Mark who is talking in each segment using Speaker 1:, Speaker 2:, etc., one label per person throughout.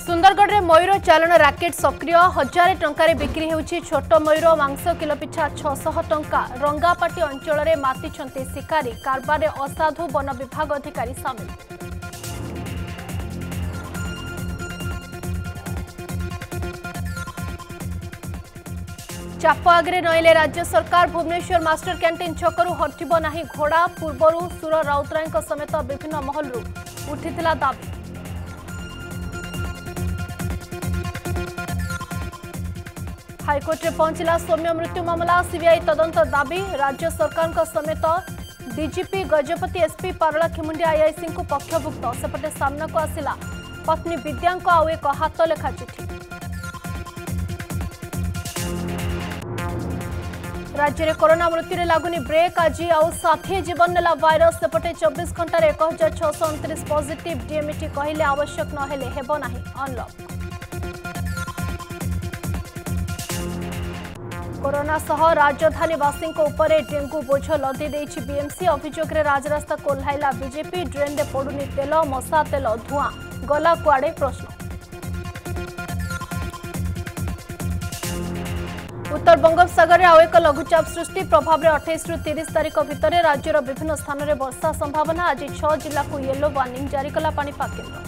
Speaker 1: सुंदरगढ़ में मयूर चालन राकेट सक्रिय 1000 टंकार बिक्री होउछि छोट मयूर मांस किलो पिछा 600 टंका रंगापाटी अंचल में मातिछंती शिकारी कारबार असाधु वन विभाग अधिकारी सामिल। चाप आगे नईले राज्य सरकार भुवनेश्वर मास्टर कैंटीन छकरू हटिब नाही घोड़ा पूर्वर सुर राउतराय समेत विभिन्न महलू उठिथिला दाबी। हाईकोर्ट में पहुंचला सौम्य मृत्यु मामला सीबीआई तदंत दाबी राज्य सरकार समेत DGP Gajapati SP Paralakhemundi IIC को पक्षभुक्त सेपटे सामना को आसिला पत्नी विद्या आउ एक हाथ लेखा चिठी। राज्य में कोरोना मृत्यु रे लागुनी ब्रेक आज आउ 60 जीवन नेला वायरस सेपटे 24 घंटे 1629 पॉजिटिव डीएमटी कहले आवश्यक नहेले हेबो नाही अनलॉक। कोरोना सह राजधानीवासी डेंगू बोझ लदी देछि बीएमसी अभियोग राजरास्ता कोल्हाइला बीजेपी ड्रेन रे पड़ुनी तेल मशा तेल धुआं गला कुआड़े प्रश्न। उत्तर बंगोपसागर में आउ एक लघुचाप सृष्टि प्रभाव 28 रु 30 तारिख भितर राज्यर विभिन्न स्थान में वर्षा संभावना आज 6 जिला को येलो वार्निंग जारी कला पाणीपाग केन्द्र।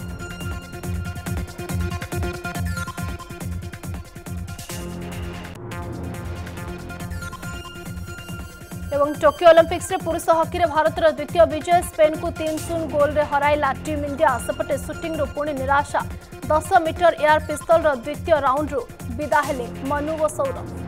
Speaker 1: एवं टोकियो ओलंपिक्स रे पुरुष हॉकी रे भारतर द्वितीय विजय स्पेन को 3-0 गोल रे हराइला टीम इंडिया सेपटे शूटिंग रो पुणी निराशा 10 मीटर एयर पिस्तल रो द्वितीय राउंड रो विदा हेले मनु व सौरभ।